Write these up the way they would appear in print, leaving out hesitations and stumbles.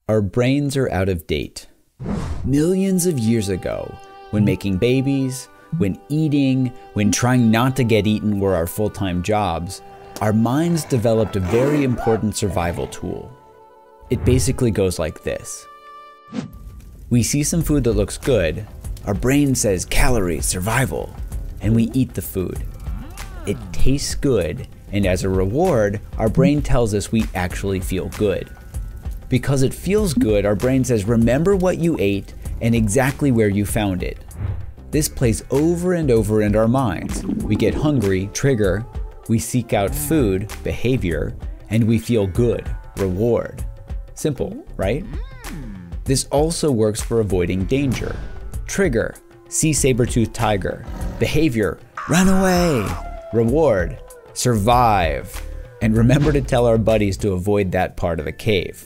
Our brains are out of date. Millions of years ago, when making babies, when eating, when trying not to get eaten were our full-time jobs, our minds developed a very important survival tool. It basically goes like this. We see some food that looks good, our brain says calories, survival, and we eat the food. It tastes good, and as a reward, our brain tells us we actually feel good. Because it feels good, our brain says, remember what you ate and exactly where you found it. This plays over and over in our minds. We get hungry, trigger, we seek out food, behavior, and we feel good, reward. Simple, right? This also works for avoiding danger. Trigger, see saber-toothed tiger. Behavior, run away. Reward, survive. And remember to tell our buddies to avoid that part of the cave.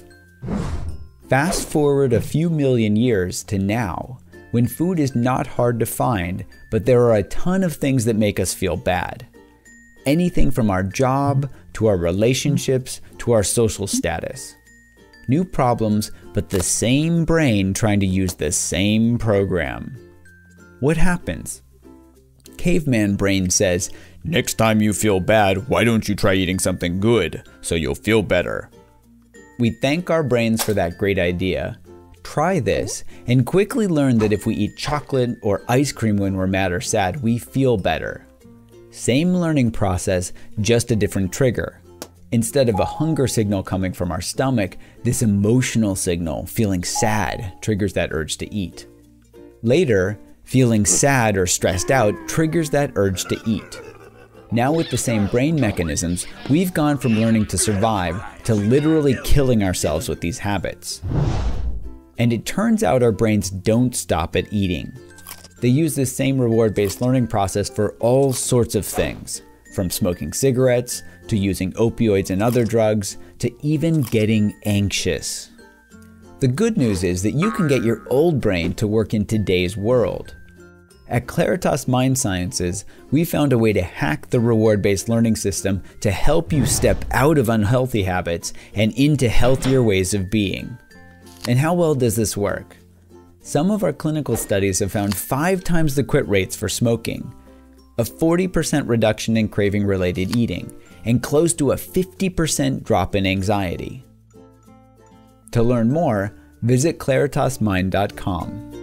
Fast forward a few million years to now, when food is not hard to find, but there are a ton of things that make us feel bad. Anything from our job, to our relationships, to our social status. New problems, but the same brain trying to use the same program. What happens? Caveman brain says, next time you feel bad, why don't you try eating something good, so you'll feel better. We thank our brains for that great idea. Try this, and quickly learn that if we eat chocolate or ice cream when we're mad or sad, we feel better. Same learning process, just a different trigger. Instead of a hunger signal coming from our stomach, this emotional signal, feeling sad, triggers that urge to eat. Later, feeling sad or stressed out triggers that urge to eat. Now with the same brain mechanisms, we've gone from learning to survive to literally killing ourselves with these habits. And it turns out our brains don't stop at eating. They use this same reward-based learning process for all sorts of things, from smoking cigarettes, to using opioids and other drugs, to even getting anxious. The good news is that you can get your old brain to work in today's world. At Claritas Mind Sciences, we found a way to hack the reward-based learning system to help you step out of unhealthy habits and into healthier ways of being. And how well does this work? Some of our clinical studies have found 5 times the quit rates for smoking, a 40% reduction in craving-related eating, and close to a 50% drop in anxiety. To learn more, visit claritasmind.com.